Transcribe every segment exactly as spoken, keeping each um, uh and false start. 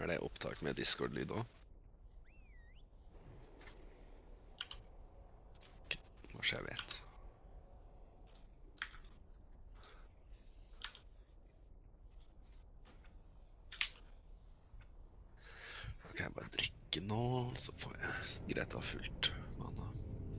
Er det opptak med Discord-lyd også? Ok, hva skjer jeg vet. Da kan jeg bare drikke nå, så får jeg greit å ha fullt vann da.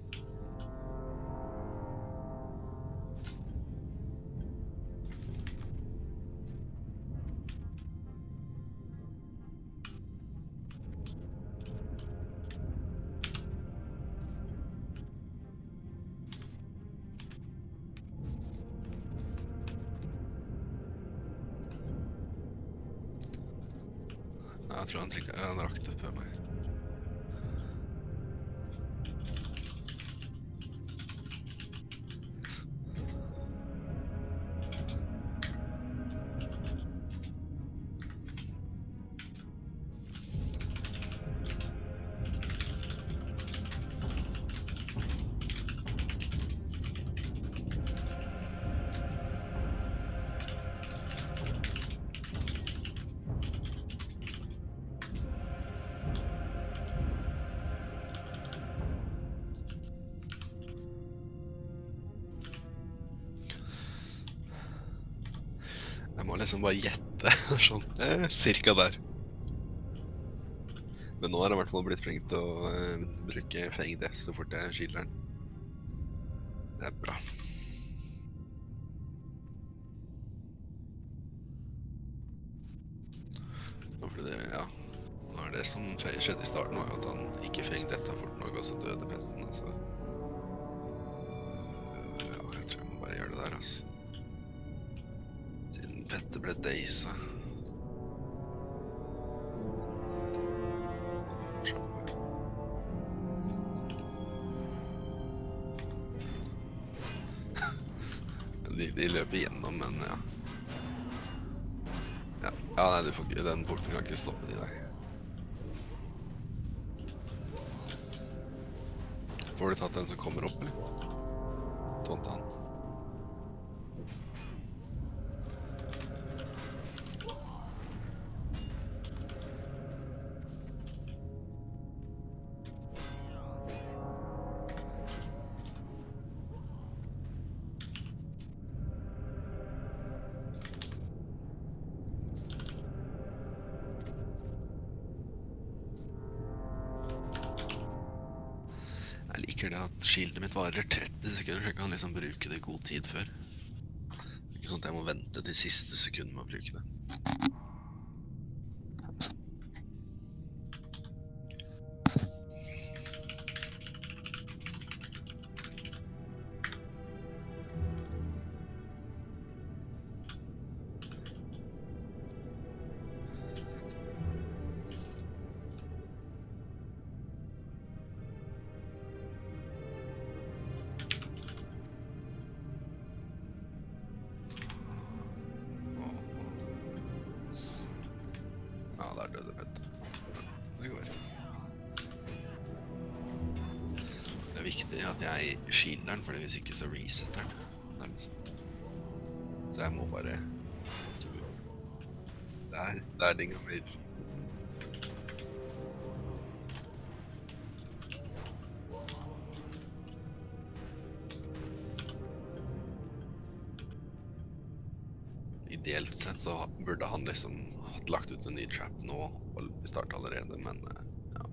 Jeg tror han, trykket, han rakk det før meg. Jeg må liksom bare gjette, sånn, eh, cirka der. Men nå har jeg i hvert fall blitt flink til å eh, bruke fade så fort jeg skiller den. Det er bra. Nå ble det, ja. Nå er det som skjedde i starten, var at han ikke fade dette fort nok, og så døde petten, altså. Ja, jeg tror jeg må bare gjøre det der, altså. Pette ble deisa. De, de løper igjennom, men ja. Ja, ja nei, du får ikke, den porten kan ikke stoppe de der. Får du tatt den som kommer opp, eller? Tånte han. Jeg liker det at skildet mitt varer tretti sekunder, så jeg kan liksom bruke det i god tid før. Ikke sånn at jeg må vente til siste sekund med å bruke det. Ja, der døde Pett. Det går. Det er viktig at jeg skiller den, for hvis ikke så resetter den. Så jeg må bare... Der, der dinga mer. Ideelt sett så burde han liksom hatt lagt ut en ny trap nå og starte allerede, men ja.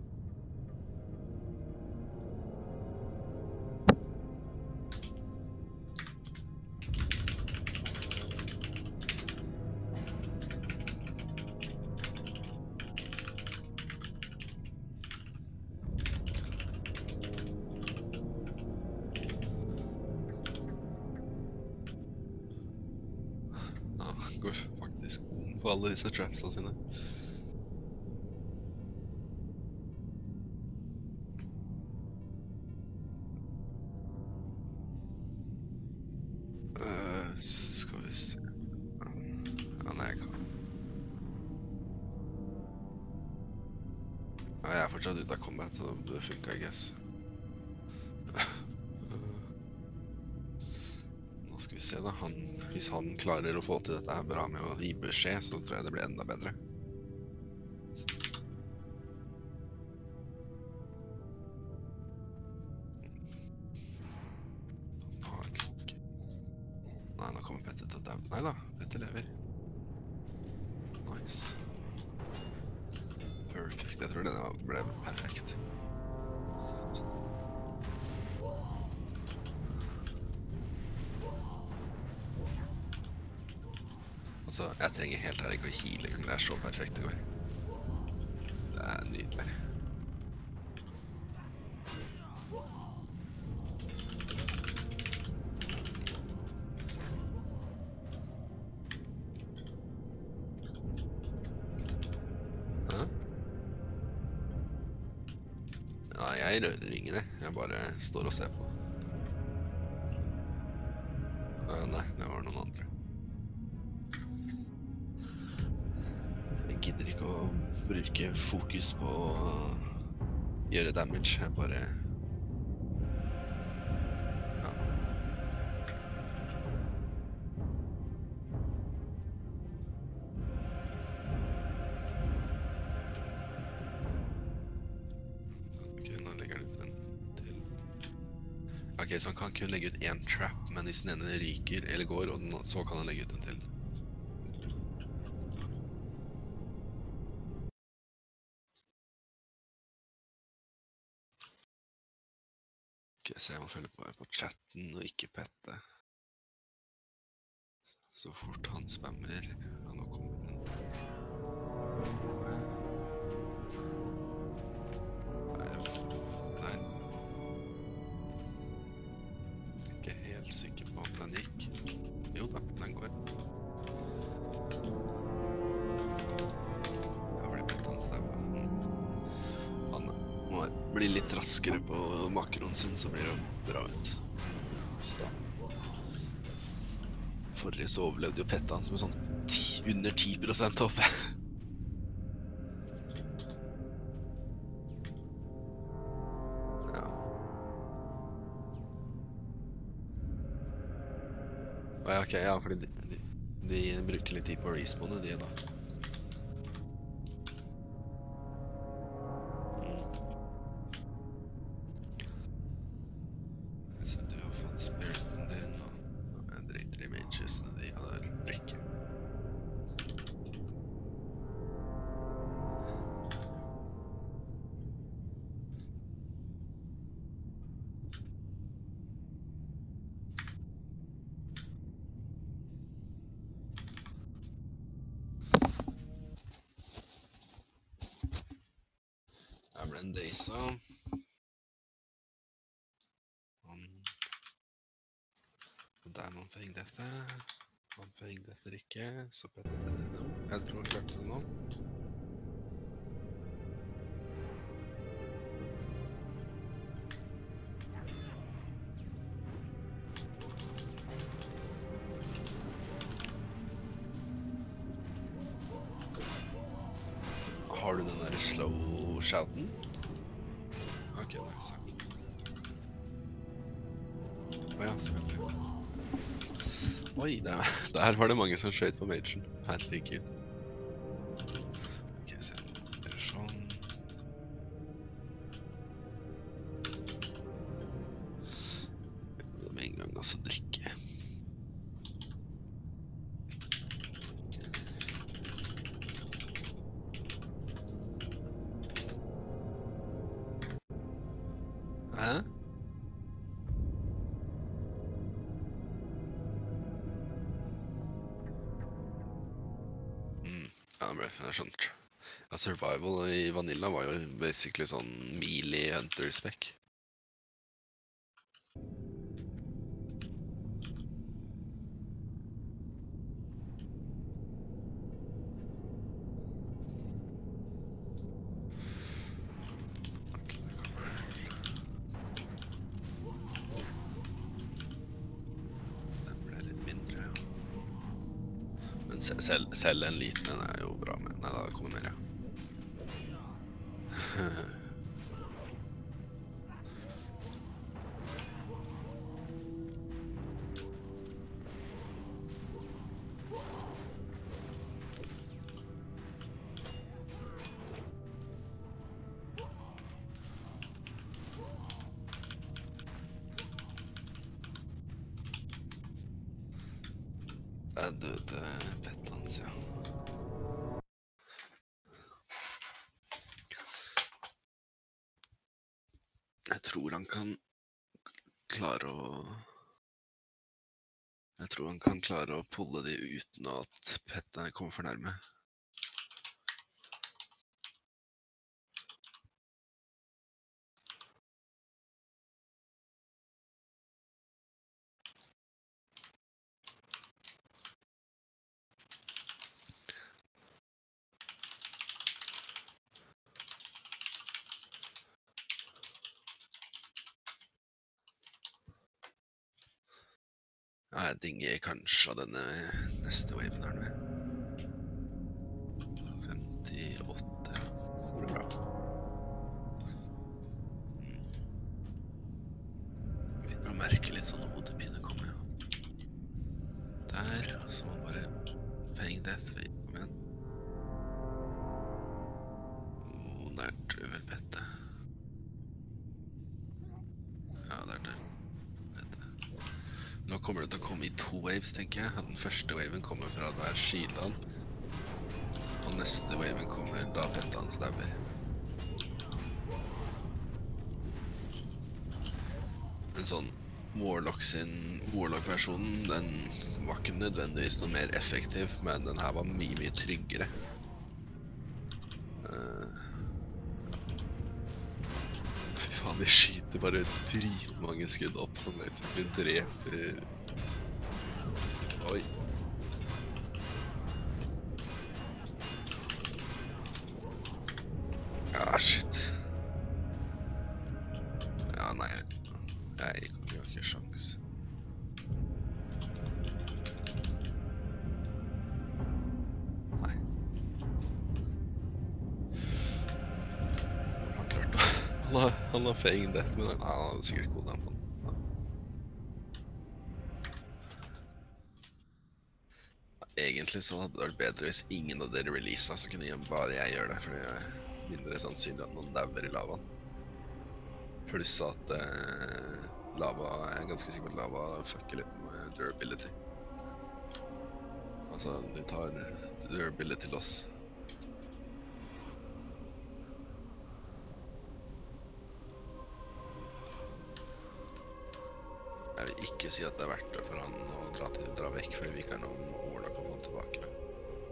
Går faktisk om på alle disse trapsene sine. Uh, skal vi se... Ja, nei, jeg kan... Ja, jeg er fortsatt ute av combat, så det funker, I guess. Skal vi se da, han, hvis han klarer å få til dette her bra med å gi beskjed, så tror jeg det blir enda bedre. Så Nei, nå kommer Petter til å daue. Nei da, Petter lever. Nice. Perfect. Jeg tror denne ble perfekt. Altså, jeg trenger helt her ikke å heale, det er så perfekt det går. Det er nydelig. Hæ? Ja, jeg rører ingen, jeg bare står og ser på. Uh, nei, det var noen andre. Jeg gidder ikke å bruke fokus på å gjøre damage, jeg bare... Ja. Ok, nå legger han ut en til. Ok, så han kan kun legge ut en trap, men hvis den ene ryker eller går, og den, så kan han legge ut en til. Ok, så jeg må følge på, på chatten og ikke pette. Så fort han spammer, ja, nå kommer den. Nei. Jeg er ikke helt sikker på om den gikk. Jo da, den går. Jeg ble pett hans der. Han må bli litt raskere på makroen sin, så blir det bra ut. Så da. Forrige så overlevde jo pettet hans med sånn ti, under ti prosent oppe. Ja. Å ja, ok, ja, fordi de, de, de bruker litt tid på å respawne, de da. Mm. Så du har fått spiriten din, og jeg driter i magesene de har drikke. Her ble en Daisa. Og der man feng dette. Man feng dette ikke, så petter det nå. Jeg tror jeg klarte det nå. Har du den der slow shouten? Ok, nice. Åja, selvfølgelig. Oi, der, der var det mange som skjøt på magen. Herregud. Ok, se. Det er sånn. Med en gang altså drikke. Hæ? Ja, det er skjønt. Ja, survival i Vanilla var jo basically sånn melee hunter-spec. Ok, det kommer. Den ble litt mindre, ja. Men selv, selv en liten er jo bra med. Nei da, det kommer mer, ja. Der døde pettet hans, ja. Jeg tror han kan klare å... Jeg tror han kan klare å pulle de uten at pettet kommer for nærme. Ja, jeg dinger kanskje av denne neste waven her nå. femtiåtte, så det blir bra. Mm. Begynner å merke litt sånn hodepine kommer, ja. Der, og så må man bare Fang Death, kom igjen. Åh, der tror vel pettet. Ja, der der. Nå kommer det til å komme i to waves, tenker jeg. Den første waven kommer fra der Shieldan. Og neste waven kommer da pettet hans dauer. Men sånn, Warlock sin Warlock-versjonen, den var ikke nødvendigvis noe mer effektiv, men den her var mye, mye tryggere. Uh, fy faen, de skyter bare dritmange skudd opp som basically dreper. Oi. Ah, shit. Ja, nei. Jeg har ikke sjans. Nei. Han har klart å... Han har, han har Fang Death, men han, han hadde sikkert god damn på den. Egentlig så hadde det vært bedre hvis ingen av dere releaset, så kunne jeg bare jeg gjøre det, for det er mindre sannsynlig at noen dauer i lavaen. Pluss at eh, lava, jeg er ganske sikker på at lava fucker litt med durability. Altså, du tar durability loss. Jeg vil ikke si at det er verdt det for han å dra, til, dra vekk, fordi vi ikke er noen Warlock å få han tilbake med.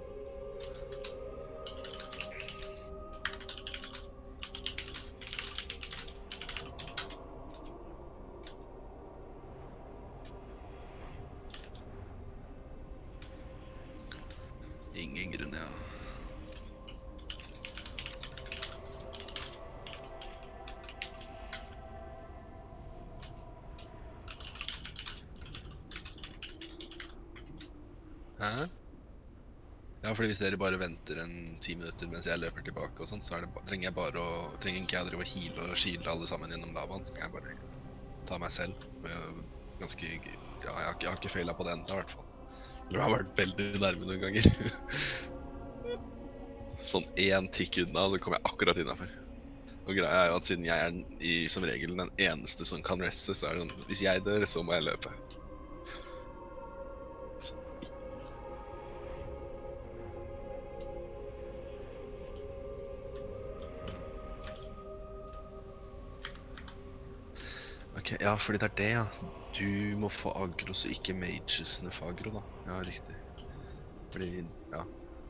Ingen grunn, ja. Hæ? Ja, fordi hvis dere bare venter en ti minutter mens jeg løper tilbake og sånt, så er det, trenger jeg bare å, trenger ikke jeg å drive og heale og shielde alle sammen gjennom lavaen, så kan jeg bare ta meg selv med ganske, ja, jeg har, jeg har ikke feilet på det enda i hvert fall. Eller jeg har vært veldig nærme noen ganger. Sånn en tikk unna, så kommer jeg akkurat innenfor. Og greia er jo at siden jeg er i, som regel den eneste som kan resse, så er det sånn, hvis jeg dør, så må jeg løpe. Ok, ja, fordi det er det, ja. Du må få aggro, så ikke magesene får aggro, da. Ja, riktig. Fordi, ja.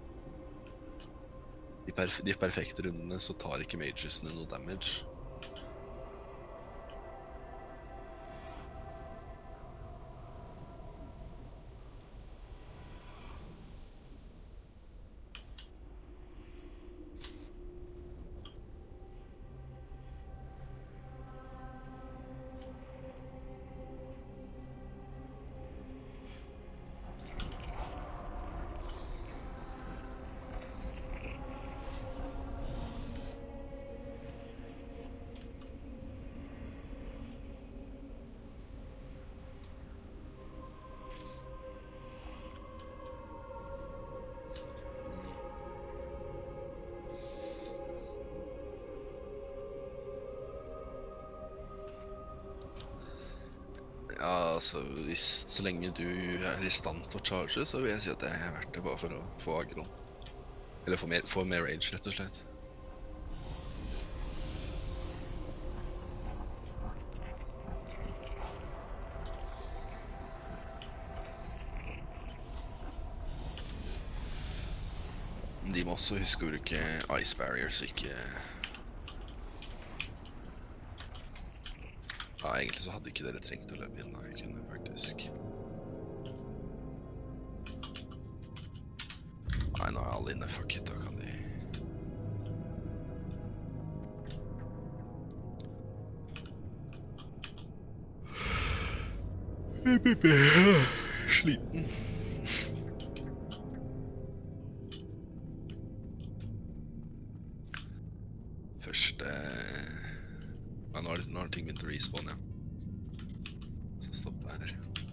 I perf de perfekte rundene så tar ikke magesene noe damage. Altså, hvis, så lenge du er i stand til å charge, så vil jeg si at det er verdt det bare for å få aggron. Eller få mer, få mer rage, rett og slett. De må også huske å bruke ice barriers, ikke... Ja, egentlig så hadde ikke dere trengt å løpe inn da, jeg kunne faktisk... Nei, nå er alle inne, fuck it, da kan de... Sliten. Første... Ja, nå har, nå har ting begynt å respawn, ja. Så stopp her.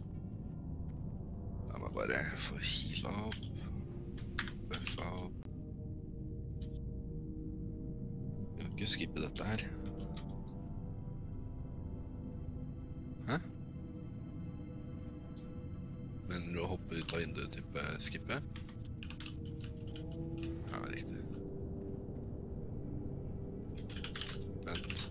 La meg bare få heala opp. Buffa opp. Jeg kan ikke skippe dette her. Hæ? Men du hopper ut av vinduet, type skippe? Ja, riktig. Vent.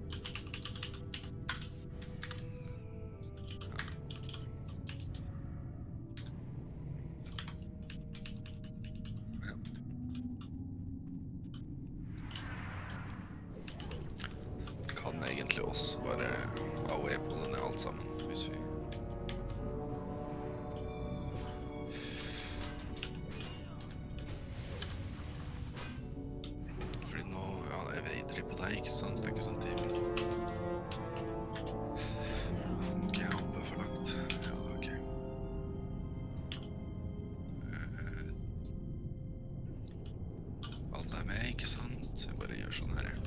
Kan egentlig også bare away på denne alt sammen, hvis vi... Fordi nå, ja, jeg veider på deg, ikke sant? Det er ikke sånn tid. Må ikke jeg hoppe for langt? Ja, ok. Uh, alle er med, ikke sant? Jeg bare gjør sånn her, ja.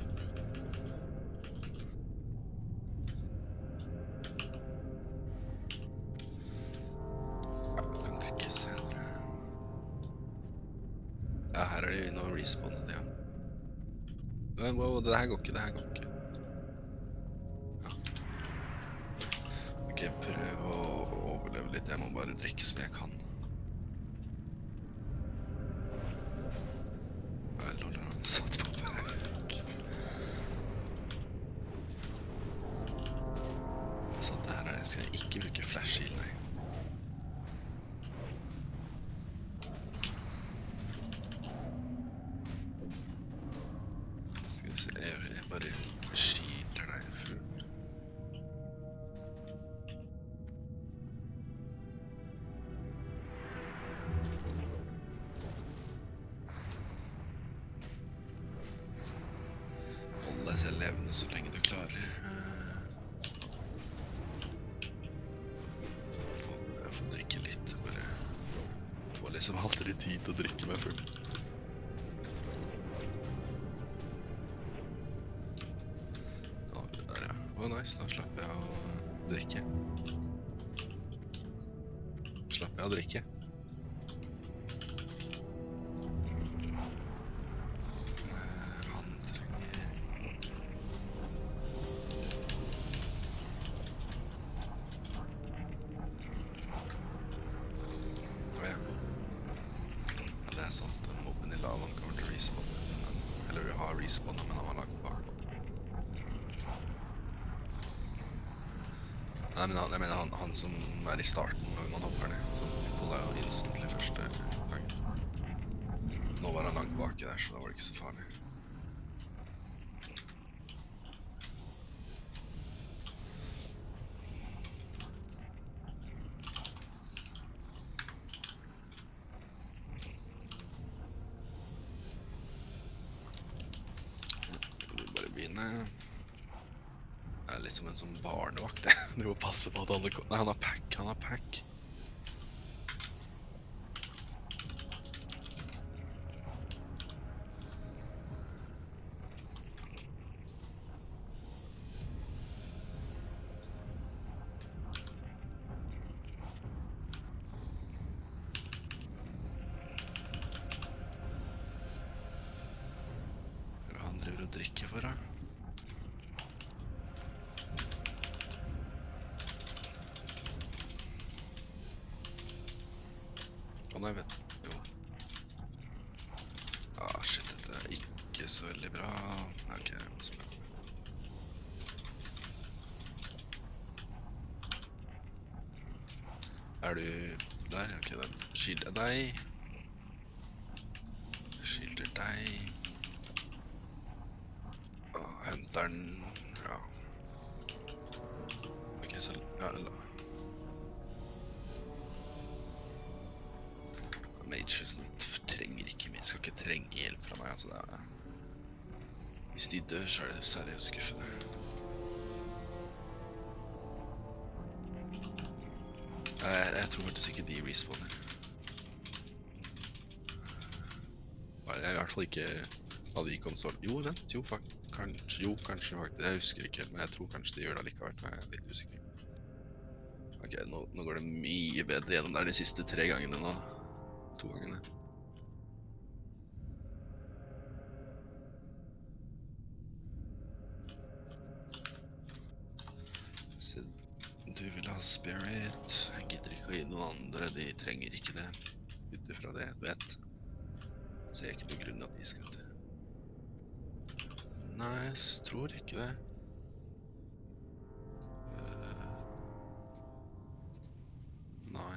Ja, her er det nå respawnet, ja. Men wow, det her går ikke, det her går ikke. Ja. Ok, prøv å overleve litt, jeg må bare drikke som jeg kan. Nei, lol, han satt på vekk. Jeg satt det her, jeg skal ikke bruke flash-heal, nei. Jeg bare skyter deg fullt. Hold deg selv levende så lenge du klarer. Få, jeg får drikke litt, bare får liksom aldri tid til å drikke meg full. Å, nice, da slapper jeg å drikke. Slapper jeg å drikke. Han trenger... Å ja. Ja, det er sant, den mobben i lavaen kommer til å respawne. Eller vi har respawnet, men han var lagt bak. Nei, men han, jeg mener han, han som er i starten når man hopper ned, så puller jeg jo instantly første gangen. Nå var han langt baki der, så da var det ikke så farlig. Vi bare begynner. Det er litt som en sånn barnevakt, det. Du må passe på at alle... Nei, han har pack, han har pack. Han driver og drikker for deg. Å nei, vet du. Jo. Ah, shit, dette er ikke så veldig bra. Ok, jeg må spørre. Er du der? Ok, da skilter jeg deg. Skilter deg. Og henter den. Ja. Ok, så ja, la. Mages trenger ikke mer, skal ikke trenge hjelp fra meg, altså det er... Hvis de dør, så er det seriøst skuffende. Jeg, jeg tror faktisk ikke de respawner. Jeg er i hvert fall ikke av de konsolen. Jo, vent, jo, kanskje, jo, kanskje faktisk. Jeg husker ikke, men jeg tror kanskje de gjør det likevel, for jeg er litt usikker. Ok, nå, nå går det mye bedre gjennom der de siste tre gangene nå. To gangene. Så du vil ha spirit. Jeg gidder ikke å gi noen andre, de trenger ikke det. Utifra det, du vet. Ser jeg ikke noen grunn at de skal til. Nei, jeg tror ikke det. Uh, nei.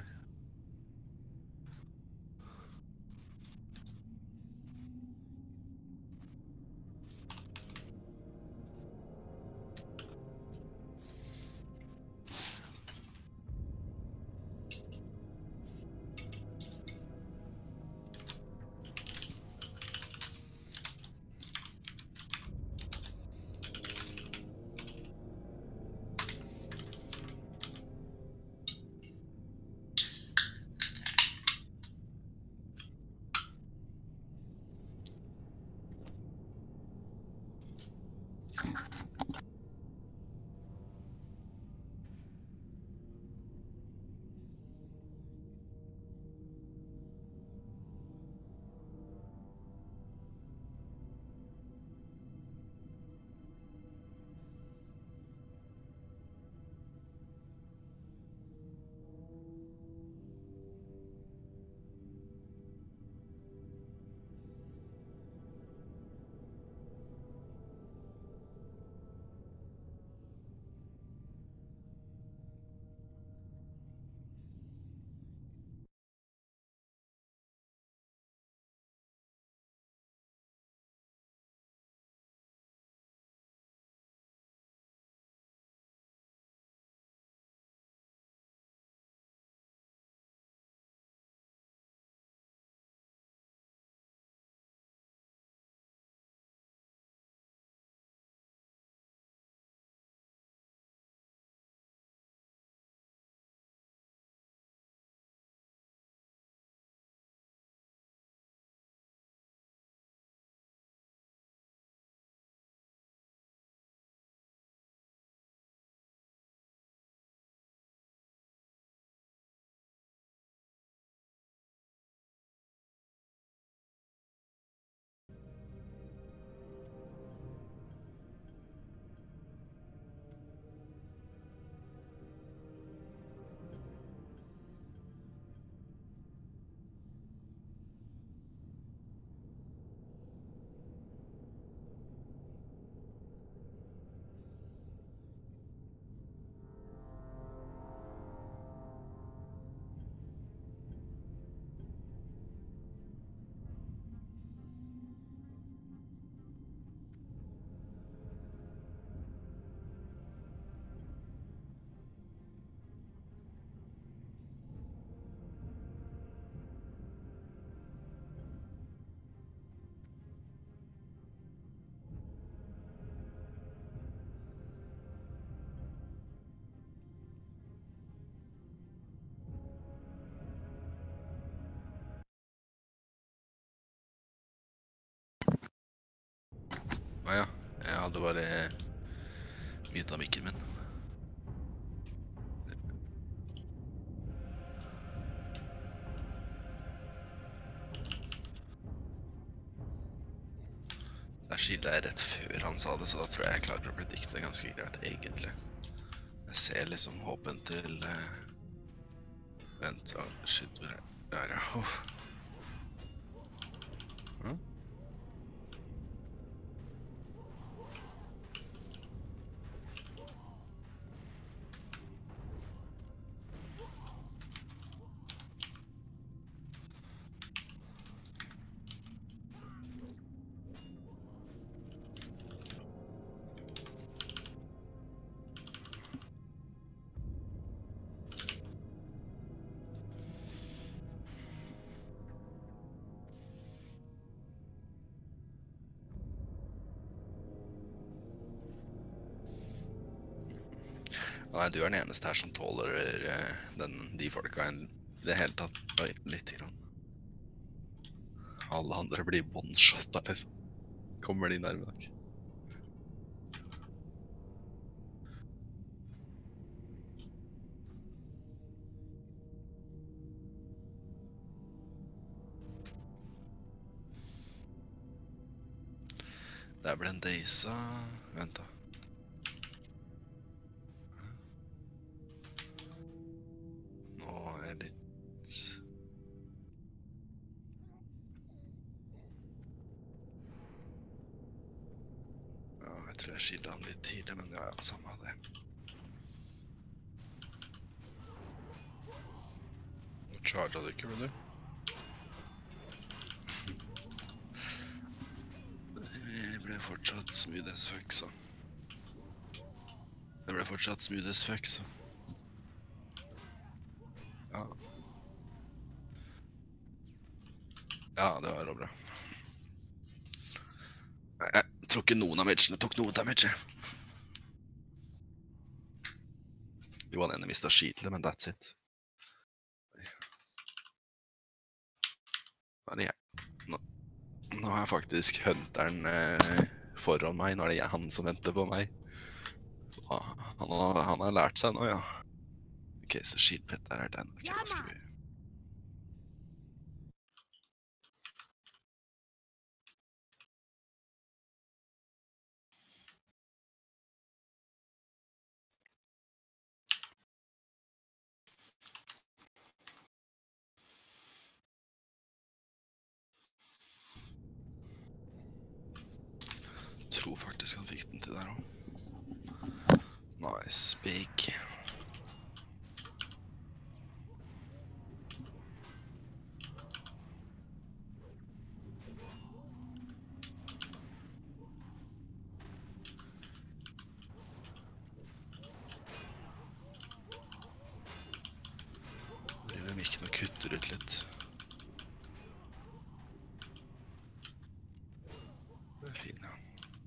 Ah, ja, jeg hadde bare myta mikken min. Der skilte jeg rett før han sa det, så da tror jeg jeg klarer å predikte ganske greit, egentlig. Jeg ser liksom håpen til... Uh... Vent, oh, shit, hvor er... Der, ja. Uff. Ja. Nei, du er den eneste her som tåler eh, den, de folka i det hele tatt. Oi, litt grann. Alle andre blir one-shotta, liksom. Kommer de nærme nok? Der ble en Deisa. Vent da. Nå er jeg litt... Ja, jeg tror jeg skilder han litt tidlig, men ja, ja, samme av det. Nå charget du ikke, vel du? Det ble fortsatt smooth as fuck, så. Det ble fortsatt smooth as fuck, så. Ja. Ja, det var bra. Jeg tror ikke noen av matchene tok noe damage. Jo, han ene mistet skillet, men that's it. Der er jeg. Nå, nå er faktisk hunteren eh, foran meg, nå er det jeg, han som venter på meg. Ah, han, har, han har lært seg nå, ja. Ok, så skilpett der er den. Ok, da skal vi... Jeg tror faktisk han fikk den til der også. Nice, big. Driver mikken og kutter ut litt. Det er fint, ja.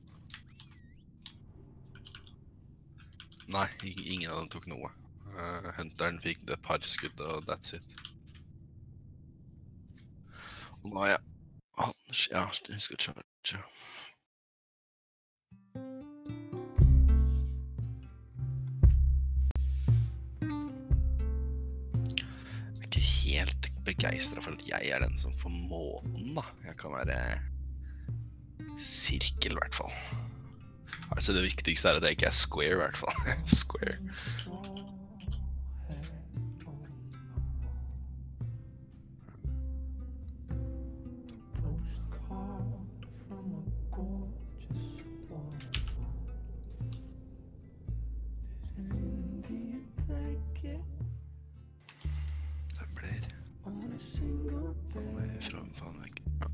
Nei, ingen av dem tok noe. Uh, Hunteren fikk et par skudd, og that's it. Og nå har jeg... Han, ja, jeg husker å charge. Jeg er ikke helt begeistret for at jeg er den som får månen, da. Jeg kan være... sirkel, i hvert fall. Altså, det viktigste er at jeg ikke er square, i hvert fall. Square. Det blir... Nå må jeg fra faen vekk. Ja.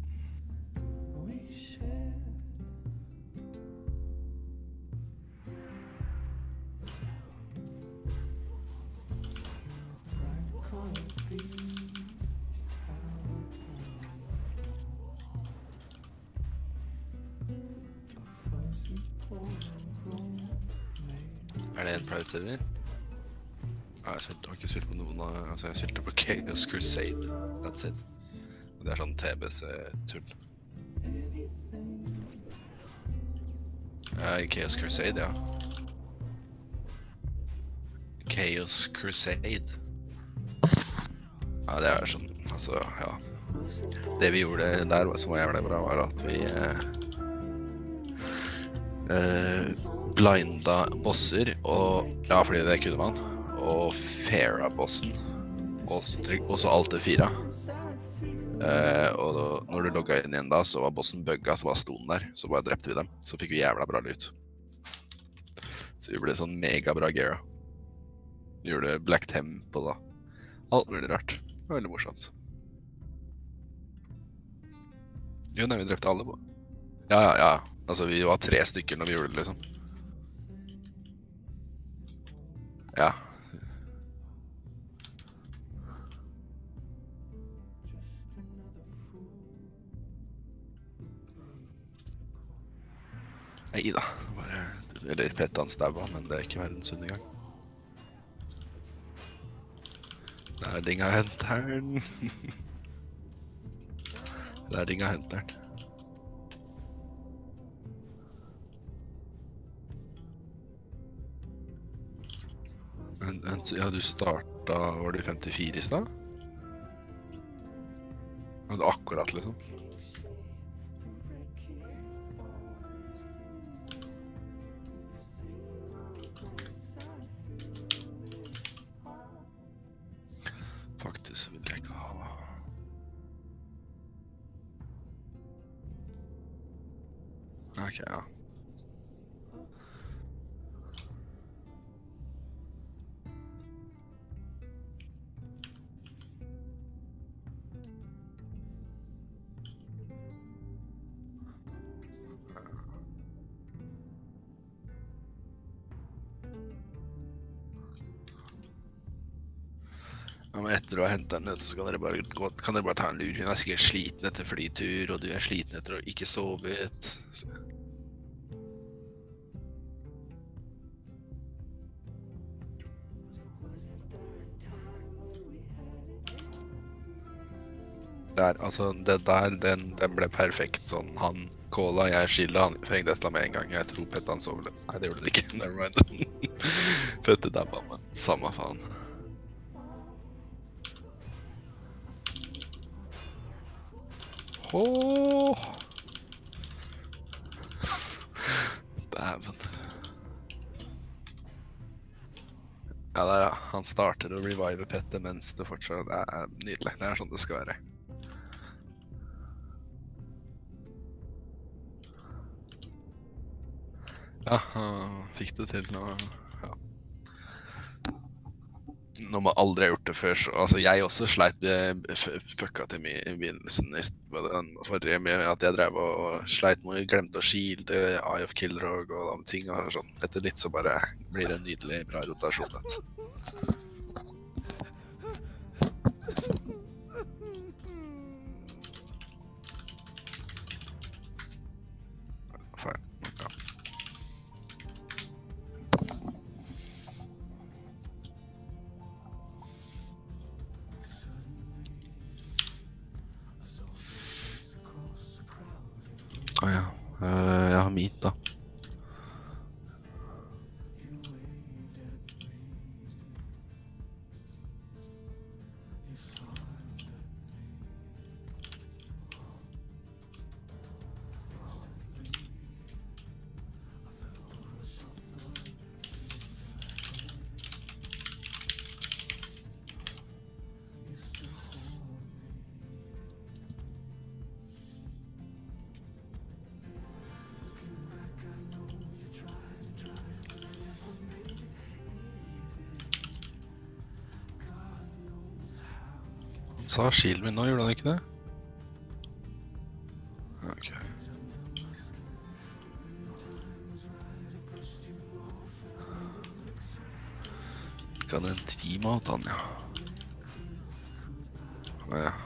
Er det en private server? Ja, jeg har ikke spilt på noen av... Altså, jeg spilte på Chaos Crusade. That's it. Det er sånn T B C-tull. Ja, Chaos Crusade, ja. Chaos Crusade. Ja, det er sånn... Altså, ja. Det vi gjorde der som var jævlig bra, var at vi... Eh, eh, blinda bosser, og ja, fordi det kunne man, og faira bossen, og så trykk, og så alt det fire. Uh, og da, når du logget inn igjen da, så var bossen bugga, så var stonen der. Så bare drepte vi dem. Så fikk vi jævla bra lyd. Så vi ble sånn mega bra gear. Vi gjorde Black Temple da. Alt mulig rart. Det var veldig morsomt. Jo, nei, vi drepte alle på. Ja, ja, ja. Altså, vi var tre stykker når vi gjorde det, liksom. Ja. Neida, bare, eller Pettan staua, men det er ikke verdens undergang. Det er ding av henteren. Det er ding av henteren. Men, men, ja, du starta, var du femtifire i sted? Ja, det er akkurat, liksom. Faktisk vil jeg ikke ha. Ok, ja. Ja, men etter å ha hentet henne, så kan dere, bare gå, kan dere bare ta en lur. Hun er sikkert sliten etter flytur, og du er sliten etter å ikke sove ut. Der, altså, det der, den, den ble perfekt. Sånn, han, Cola, jeg skylder, han fengte et eller annet med en gang. Jeg tror Pettan sov litt. Nei, det gjorde det ikke. Never mind. Fette dabba, men samme faen. Åh! Dæven. Ja, der ja. Han starter å revive Petter mens det fortsatt er nydelig. Det er sånn det skal være. Ja, han fikk det til nå. Ja. Når man aldri har gjort det før, så, altså jeg også sleit med fucka til meg i begynnelsen med den forrige med at jeg drev og sleit med, glemte å shielde, Eye of Killrog og de ting og sånn. Etter litt så bare blir det en nydelig bra rotasjon. Feil, ja. Å ja, uh, jeg har meat da. Sa shield min nå, gjorde han ikke det? Ok. Kan en team av han, ja. Å ja.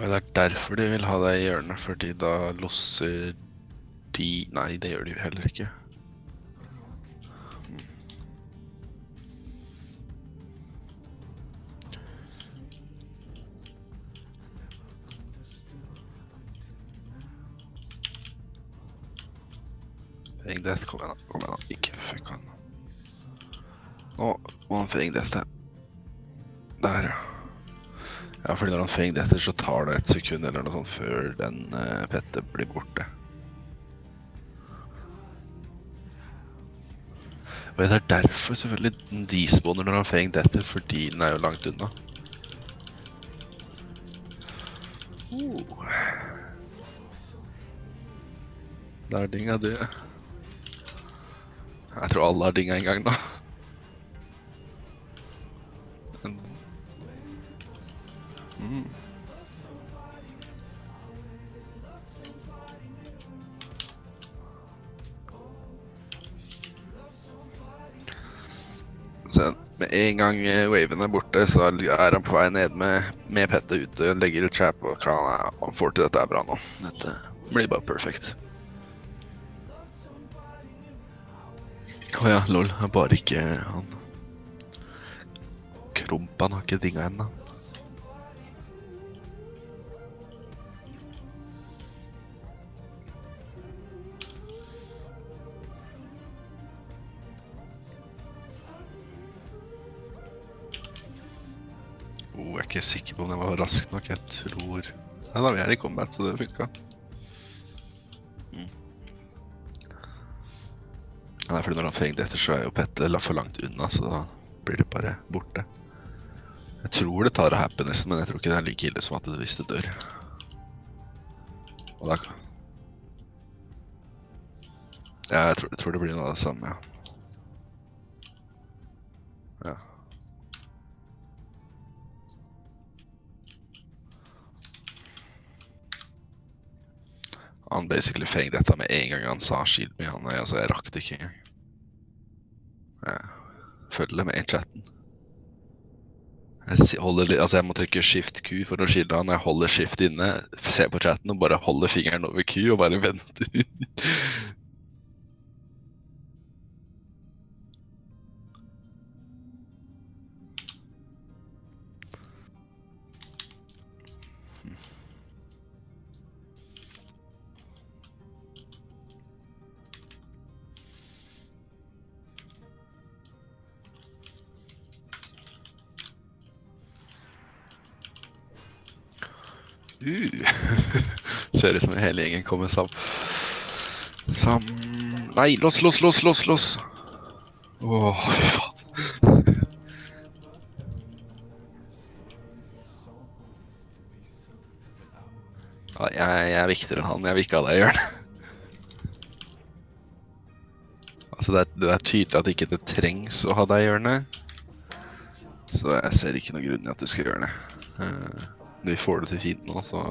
Og det er derfor de vil ha deg i hjørnet, fordi da losser de... Nei, det gjør de jo heller ikke. Fang Death, kom igjen da, kom igjen da, ikke fuck han. Nå må han Fang Death. Der, ja. Ja, fordi når han Fang Death, så tar det et sekund eller noe sånt før den uh, pettet blir borte. Og det er derfor selvfølgelig den despawner når han Fang Death, fordi den er jo langt unna. Uh. Der dinga du. Jeg tror alle har dinga en gang nå. Mm. Så med en gang waven er borte, så er han på vei ned med, med pettet ute, legger i trap, og kan, han får til dette er bra nå. Dette blir bare perfekt. Åja, lol, han bare ikke han. Krumpan har ikke dinga ennå. Oh, jeg er ikke sikker på om den var rask nok, jeg tror... Nei da, vi er i combat, så det funket. Mm. Ja, fordi når han Fang Death, så er jo pettet for langt unna, så da blir det bare borte. Jeg tror det tar av happiness, men jeg tror ikke det er like ille som at det hvis det dør. Og da... Ja, jeg tror, jeg tror det blir noe av det samme, ja. Ja. Han basically Fang dette med en gang han sa shield me, han, altså jeg rakk det ikke engang. Jeg følger med i chatten. Jeg, holder, altså jeg må trykke shift Q for å skille han, jeg holder shift inne, ser på chatten og bare holder fingeren over Q og bare venter. Uh. Ser ut som hele gjengen kommer sam... Sam... Nei, lås, lås, lås, lås, lås! Åh, fy faen. Ja, jeg, jeg er viktigere enn han, jeg vil ikke ha deg i hjørnet. Altså, det er, det er tydelig at ikke det trengs å ha deg i hjørnet. Så jeg ser ikke noen grunn i at du skal gjøre det. Uh. Vi får det til fint nå, så...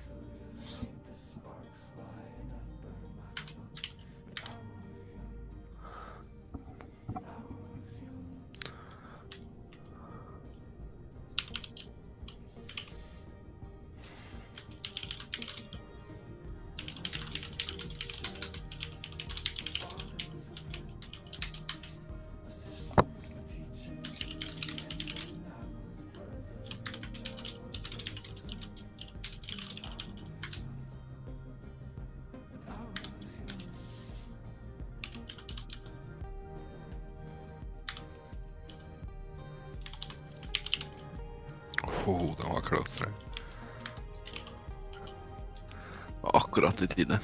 Oh, den var close, tror jeg. Akkurat i tide.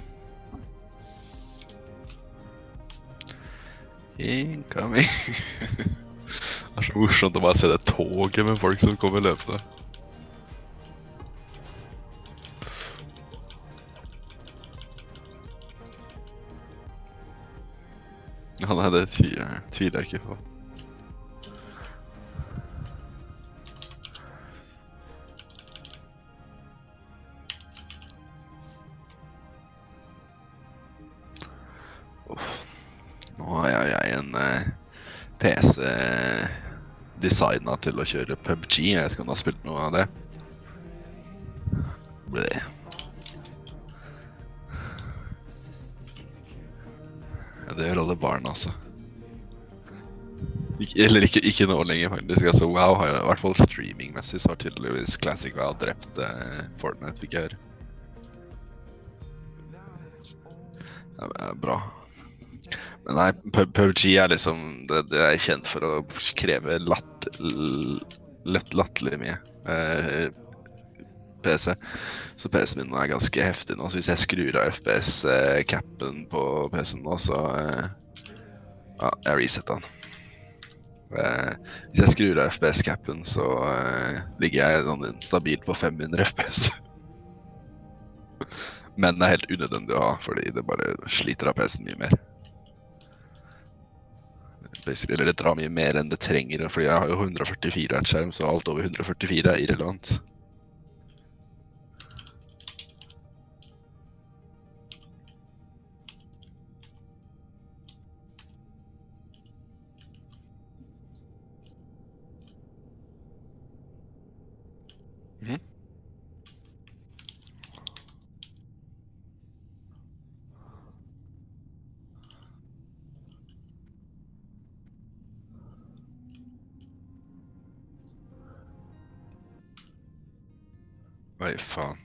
Incoming. Det er så morsomt å bare se det toget med folk som kommer løpende. Ja, nei, det tviler jeg ikke på. Nå har jeg en eh, P C designet til å kjøre P U B G, jeg vet ikke om du har spilt noe av det. Ja, det gjør alle barn, altså. Ik eller ikke, ikke nå lenger, faktisk. Altså, WoW har jo i hvert fall streaming-messig, så har tydeligvis Classic WoW drept eh, Fortnite, fikk jeg høre. Ja, det er bra. Men nei, P U B G er liksom, det, det er kjent for å kreve latt, lett latterlig mye. Eh, P C. Så P C-en min er ganske heftig nå, så hvis jeg skrur av F P S-cappen på P C-en nå, så eh, ja, jeg resetter den. Eh, hvis jeg skrur av F P S-cappen, så eh, ligger jeg sånn stabilt på fem hundre F P S. Men det er helt unødvendig å ha, fordi det bare sliter av P C-en mye mer. Basically, eller det drar mye mer enn det trenger, fordi jeg har jo hundre førtifire hertz skjerm, så alt over hundre førtifire er irrelevant. Mhm. Oi, faen.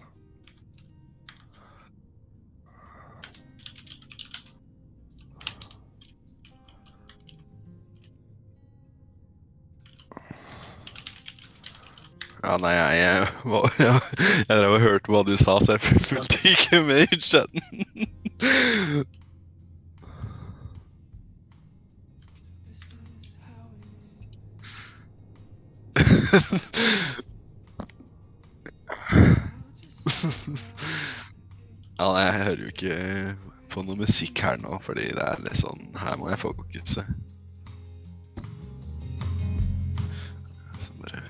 Ja, nei, jeg, jeg, hva- jeg, jeg drev og hørte hva du sa, så jeg fulgte ikke med i chatten. Ja, nei, jeg hører jo ikke på noe musikk her nå, fordi det er litt sånn, her må jeg fokusere. Så bare...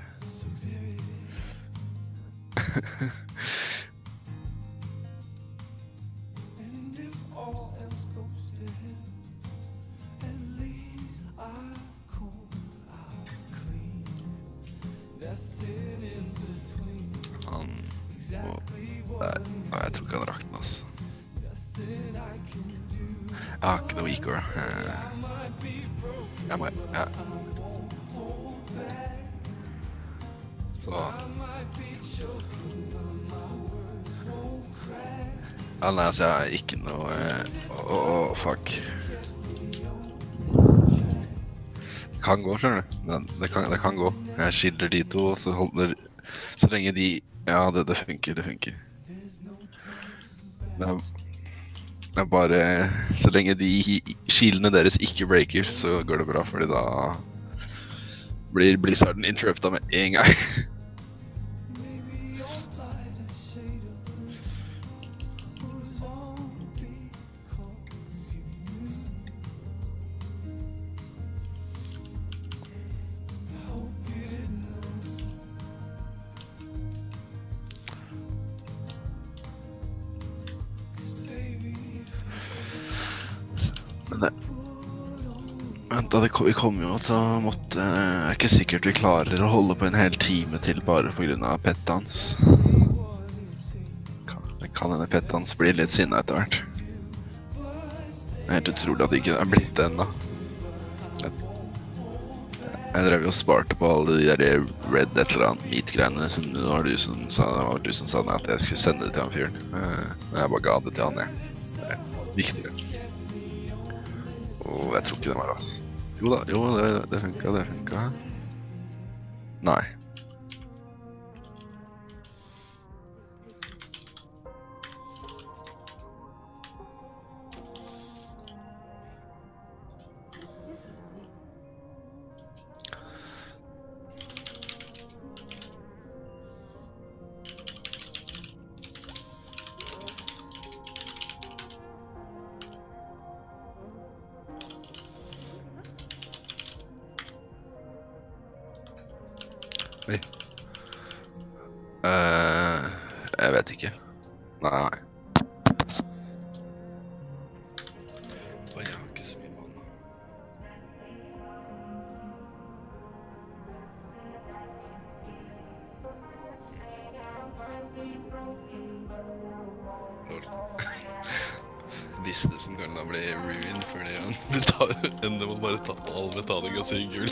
Han må... Nei, nei, jeg tror ikke han rakk den, altså. Jeg har ikke noe Igor. Jeg må... Ja. Så... Ja, nei, altså, jeg har ikke noe... Åh, oh, fuck. Det kan gå, skjønner du. Men det kan, det kan gå. Jeg skiller de to, så holder... Så lenge de... Ja, det, det funker, det funker. Men det er bare... Så lenge de skillene deres ikke breaker, så går det bra, fordi da... Blir Blizzarden interrupta med en gang. Men det... Vent da, det, vi kommer jo til å måtte... Det er ikke sikkert vi klarer å holde på en hel time til bare på grunn av pettet hans. Det kan hende pettet hans blir litt sinnet etter hvert. Det er helt utrolig at det ikke er blitt det enda. Jeg, jeg drev jo og sparte på alle de der red et eller annet meat-greiene, så nå var du som sa, det var du som sa at jeg skulle sende det til han fyren. Men jeg bare ga det til han, jeg. Det er viktigere. Og jeg tror ikke det var, altså. Jo da, jo, det, det funket, det funket. Nei. Oi. Uh, jeg vet ikke. Nei. Oi, jeg har ikke så mye vann. Lol. Listesen kan da bli ruined fordi han ender med å bare tappe all metallic og sy gull.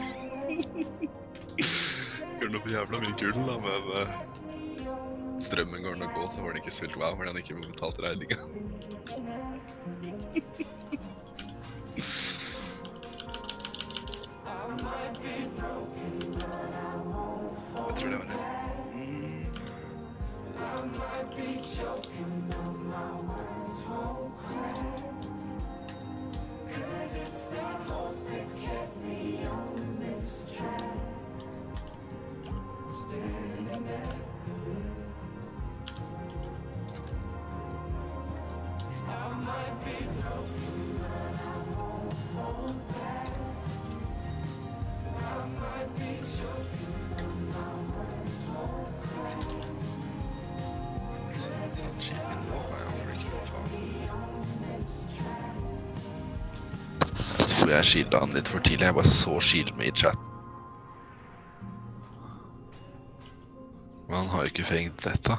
Gjør noe for jævla mye gull da, men uh, strømmen går den å gå, så får han ikke spilt WoW fordi han ikke får betalt regninga. Jeg tror det var det. Mm. Jeg tror jeg skildet han litt for tidlig, jeg bare så skilt med i chat. Men han har jo ikke fengt dette.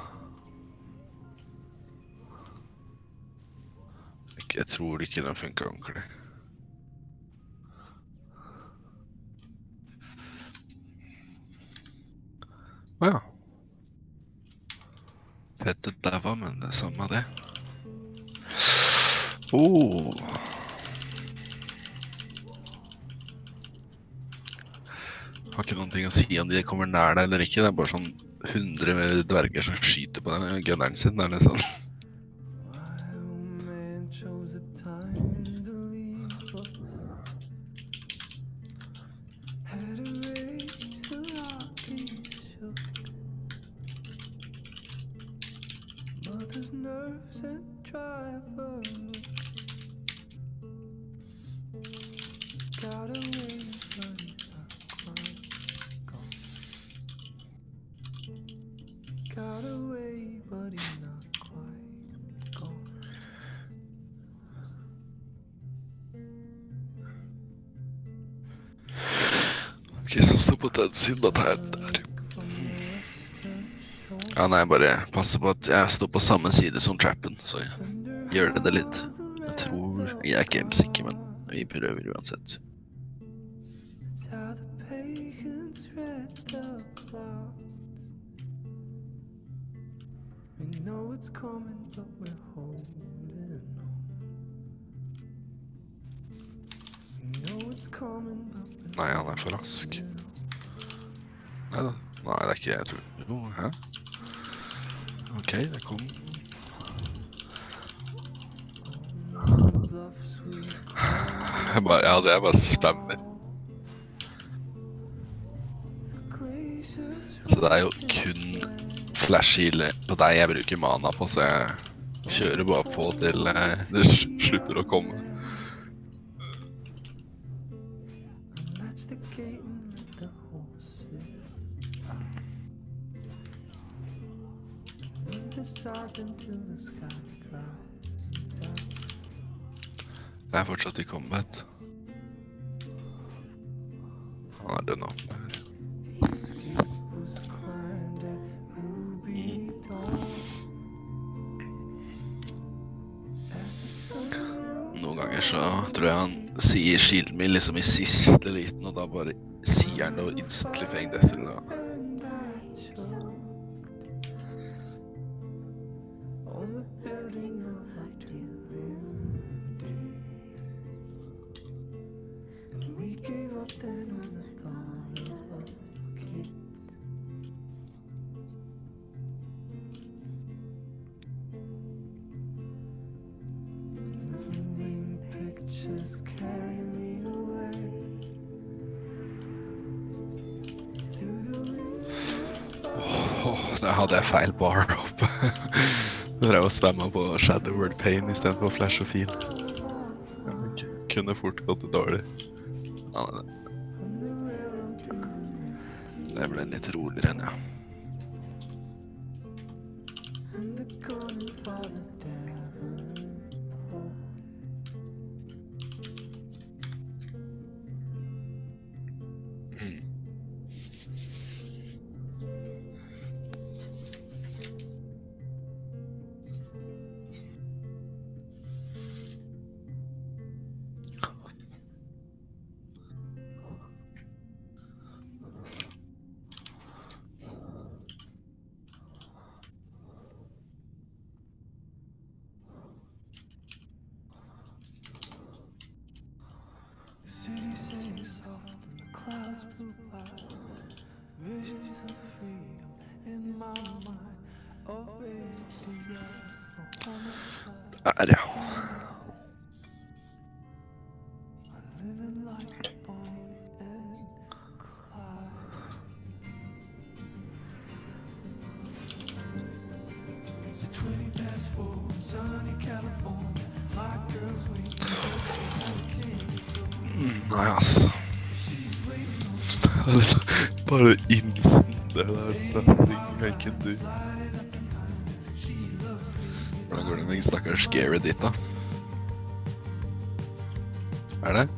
Jeg tror ikke den funker ordentlig. Åja. Fettet der var, men det er samme det. Åh. Har ikke noen ting å si om de kommer nær deg eller ikke. Det er bare sånn hundre dverger som skyter på den gunneren sin. Det er litt sånn. Ok, så stå på den siden, da tar jeg den der. Ja, nei, bare passe på at jeg står på samme side som trappen, så gjør det det litt. Jeg tror, jeg er ikke helt sikker, men vi prøver uansett. Nei, han er for rask. Nei da. Nei, det er ikke jeg tror. Jo, hæ? Ok, det kom. Jeg bare, altså jeg bare spammer. Så det er jo kun flash-heal på deg jeg bruker mana på, så jeg kjører bare på til det slutter å komme. Det er fortsatt i combat. Han er dønn opp der. Noen ganger så tror jeg han sier shield me liksom i siste liten, og da bare sier han noe instantly fang death eller noe. Der hadde jeg feil bar oppe. Jeg drev og spammet på Shadow Word Pain i stedet for Flash og Feel. Jeg kunne fort gått det dårlig. Ja, det ble litt roligere enn jeg. Der, ja. Nei, altså. Det er liksom bare instant, det der, nothing I can do. Hvordan går det med stakkars Scary ditt da? Er det?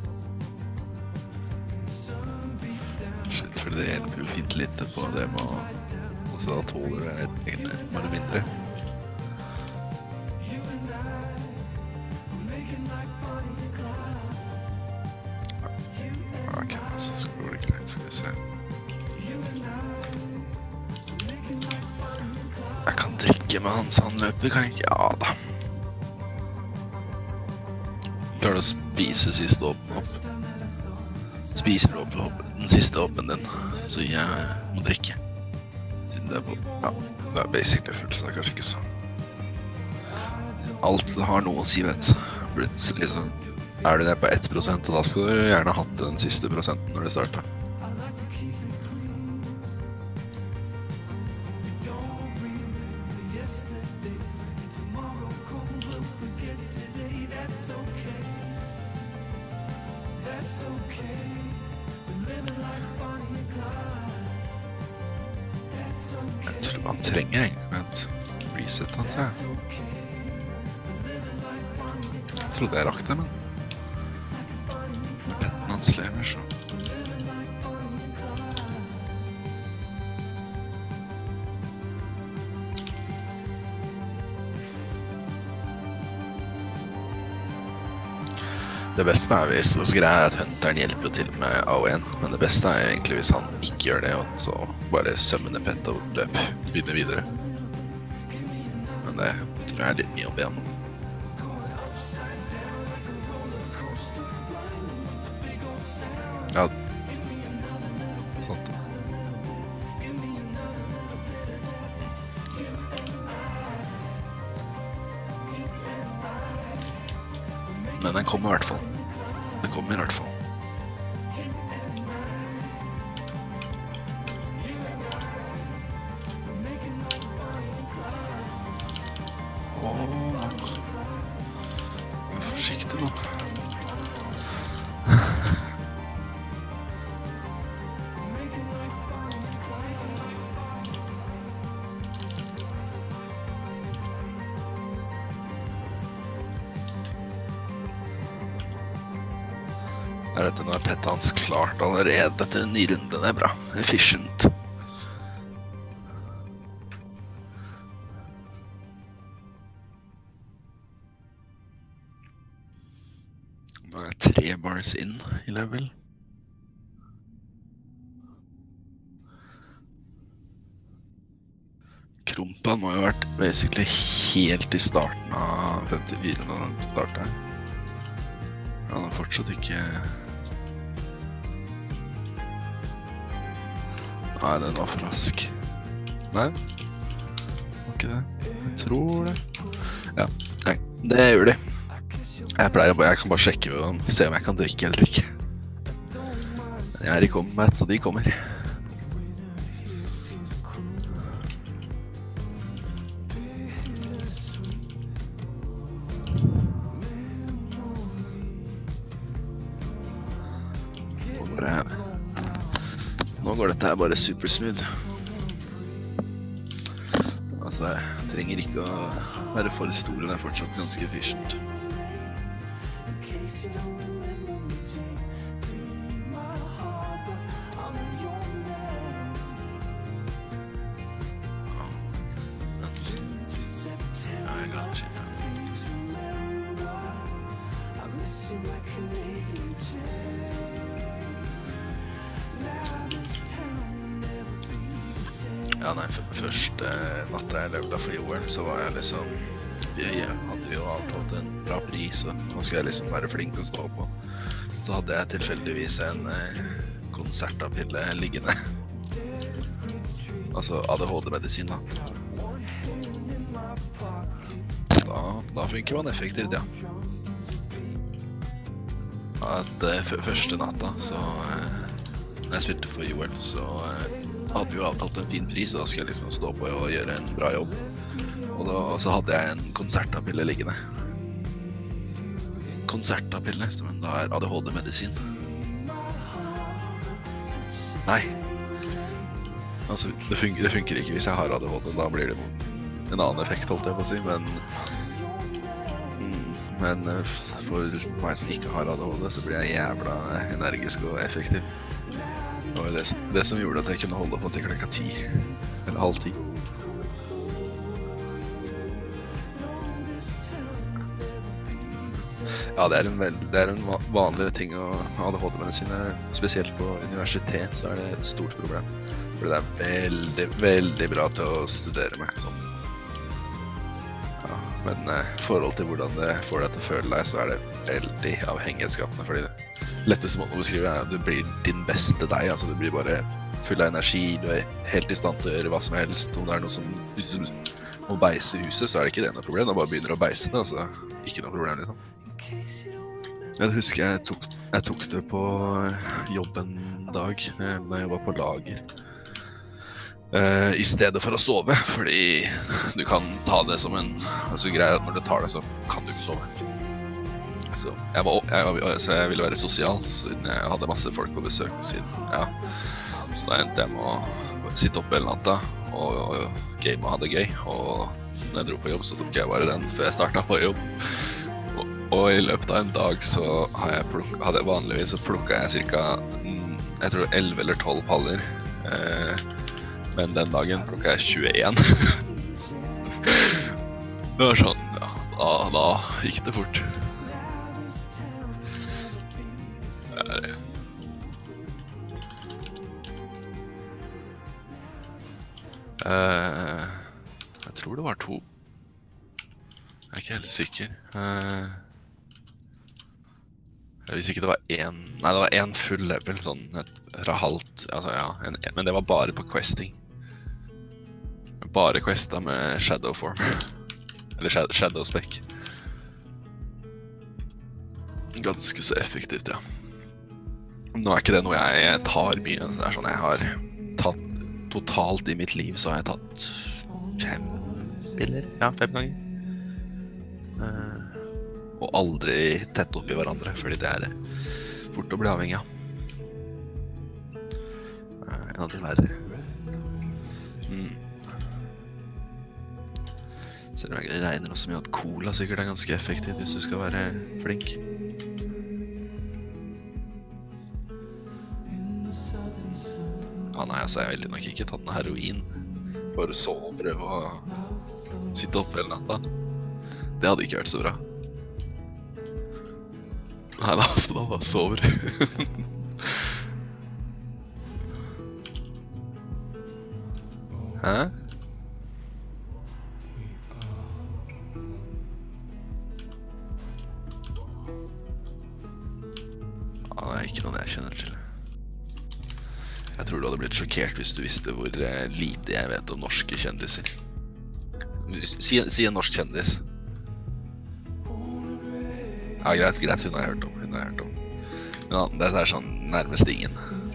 Shit, for det hjelper jo fint litt på det med å... Og så da tåler jeg egne, bare mindre. Ok, så skal det bli greit, skal vi se. Jeg kan drikke med han så han løper, kan jeg ikke? Ja da. Klarer du å spise siste åpen opp? Spiser du opp, opp den siste åpen din, så jeg må drikke. Siden det er på... Ja, det er basically fullt, så det er kanskje ikke så... Alt har noe å si, vet du. Plutselig så er du nede på ett prosent, og da skal du gjerne ha hatt den siste prosenten når det starter. Jeg tror han trenger egentlig et reset, antar jeg. Jeg trodde jeg rakk det, men med petten hans lever, så... Det beste er hvis hos greier at Hunteren hjelper til med A O en, men det beste er egentlig hvis han ikke gjør det, og så bare sømmende pett og løp begynner videre. Men det tror jeg er litt mye å be om. Ja, sånt. Men den kommer i hvert fall. Den kommer i hvert fall. Åh, vær forsiktig nå. Er dette nå er pettet hans klart allerede? Dette nye runden er bra. Efficient. Nå er det tre bars inn i level. Krumpan må jo ha vært basically helt i starten av femtifire når han startet her. Han har fortsatt ikke... Nei, den var for rask. Nei? Var ikke det? Jeg tror det. Ja, nei, det gjør de. Jeg pleier bare, jeg kan bare sjekke og se om jeg kan drikke eller ikke. Jeg er i combat, så de kommer. Nå går dette her bare super smooth. Altså, jeg trenger ikke å være for stor, det er fortsatt ganske efficient. Ja, jeg got you. Ja, nei, første natta jeg levela for jorden, så var jeg liksom... Vi hadde jo avtalt en bra pris, og nå skal jeg liksom være flink og stå på. Så så hadde jeg tilfeldigvis en eh, konsertapille liggende. Altså A D H D-medisin da. Da, da funker man effektivt, ja. At eh, første natta, så eh, når jeg spilte for Joel, så eh, hadde vi jo avtalt en fin pris, og da skulle jeg liksom stå på og gjøre en bra jobb. Og da så hadde jeg en konsertapille liggende. Konsertapille, som da er A D H D-medisin. Nei. Altså, det funker, det funker ikke hvis jeg har A D H D, da blir det en annen effekt, holdt jeg på å si, men... Mm, men for meg som ikke har A D H D, så blir jeg jævla energisk og effektiv. Det var jo det, det som gjorde at jeg kunne holde på til klokka ti, eller halv ti. Ja, det er en, veld, det er en vanlig ting å ha A D H D-medisin. Spesielt på universitet så er det et stort problem. For det er veldig, veldig bra til å studere med. Sånn. Ja, men i eh, forhold til hvordan det får deg til å føle deg, så er det veldig avhengighetsskapende. Fordi det letteste måten å beskrive er at du blir din beste deg. Altså du blir bare full av energi, du er helt i stand til å gjøre hva som helst. Om det er noe som, hvis du må beise huset, så er det ikke det noe problem. Da bare begynner å beise det, altså ikke noe problem liksom. Jeg husker jeg tok, jeg tok det på jobb en dag, da jeg var på lager. Uh, I stedet for å sove, fordi du kan ta det som en... Altså greier at når du tar det, så kan du ikke sove. Så jeg, var, jeg, så jeg ville være sosial, siden jeg hadde masse folk på besøk. Siden, ja. Så da endte jeg med å sitte oppe hele natta og, og game og ha det gøy. Og når jeg dro på jobb, så tok jeg bare den før jeg startet på jobb. Og i løpet av en dag så har jeg plukket, hadde jeg vanligvis så plukket jeg cirka, jeg tror elleve eller tolv paller. Eh, men den dagen plukket jeg tjueen. Det var sånn, ja, da, da gikk det fort. Det er det. Eh, jeg tror det var to. Jeg er ikke helt sikker. Eh, Hvis ikke det var en, nei det var en full level, sånn fra halvt, altså ja, en, men det var bare på questing. Bare questa med shadow form, eller shadow spec. Ganske så effektivt, ja. Nå er ikke det noe jeg tar mye, det er sånn jeg har tatt, totalt i mitt liv så har jeg tatt fem piller, ja, fem ganger. Uh, Og aldri tett opp i hverandre, fordi det er fort å bli avhengig av. En av de verre. Mm. Selv om jeg regner også med at cola sikkert er ganske effektivt hvis du skal være flink. Ja, nei, altså jeg ville nok ikke tatt noe heroin for så å prøve å sitte oppe hele natta. Det hadde ikke vært så bra. Nei da, så da bare sover. Hæ? Ja, det er ikke noe jeg kjenner til. Jeg tror du hadde blitt sjokkert hvis du visste hvor lite jeg vet om norske kjendiser. Si, si en norsk kjendis. Ja, greit, greit, hun har jeg hørt om, hun har jeg hørt om. Men ja, det er sånn nærmest ingen.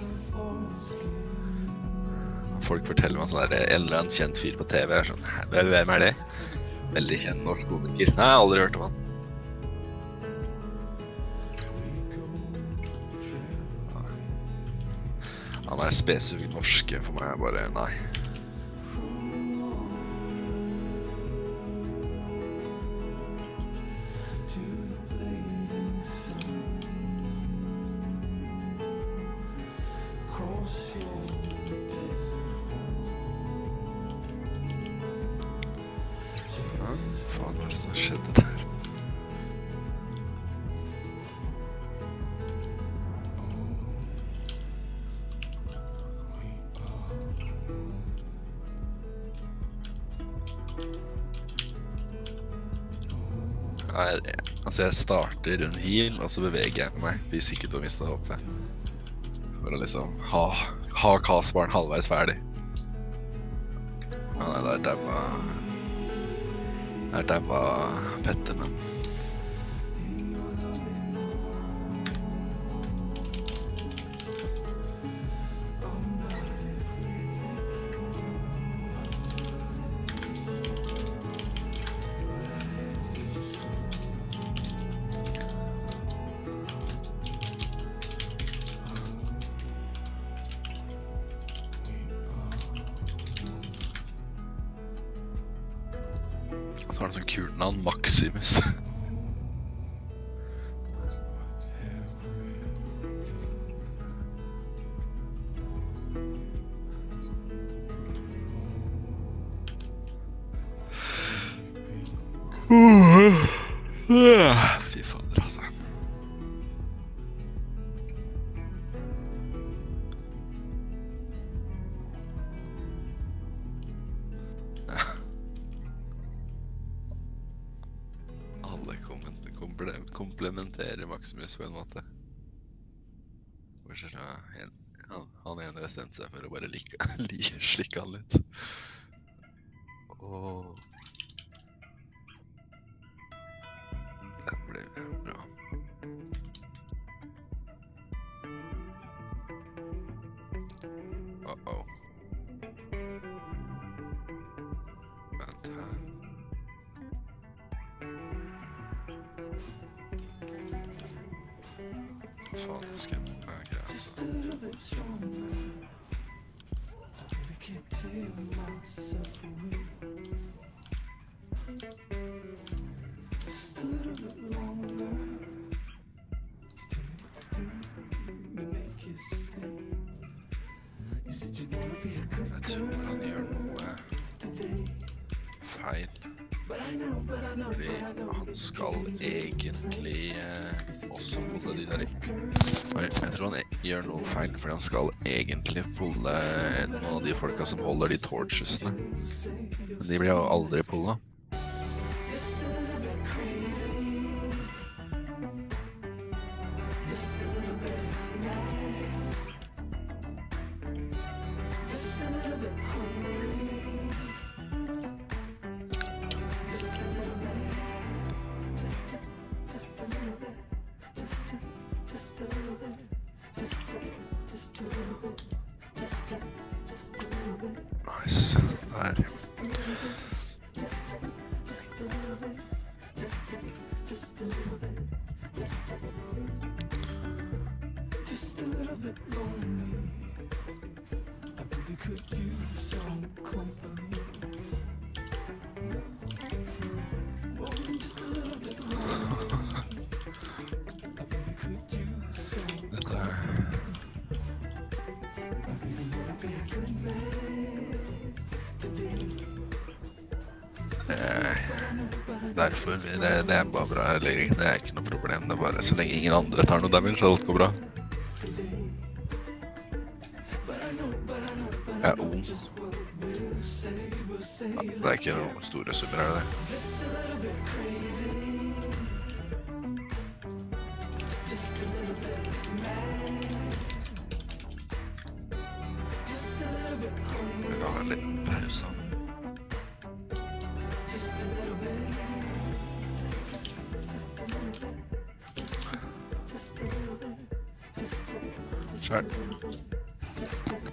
Folk forteller meg sånn der, en eller annen kjent fyr på T V er sånn, hvem er det? Veldig kjent norsk komiker. Nei, jeg har aldri hørt om han. Han er spesifikt norske for meg, bare nei. Faen, hva er det som skjedde der? Ja, jeg, Altså, jeg starter en heal, og så beveger jeg meg, hvis ikke til å miste håpet. For å liksom ha, ha Kasperen halvveis ferdig. Ja, nei, der daua... Der daua Petter, men... Så har han sånn kult navn, Maximus. Fy fader, altså. Komplementerer Maximus på en måte. Bortsett fra han, han ene bestemte seg for å bare like, like, slikke han litt. Åh. Den ble bra. Uh-oh. Vent her. Faen, jeg skal... Ok, altså. Jeg tror han gjør noe feil. Fordi han skal egentlig eh, også pulle de der. Oi, jeg tror han gjør noe feil, fordi han skal egentlig pulle noen av de folka som holder de torchesene. Men de blir jo aldri pullet. Nice, der. Derfor, det, det er bare bra, eller det er ikke noe problem, det er bare så lenge ingen andre tar noe damage, så alt går bra. Jeg er ung. Ja, det er ikke noen store summer, er det det? Vi kan ha en liten pause. Kjør.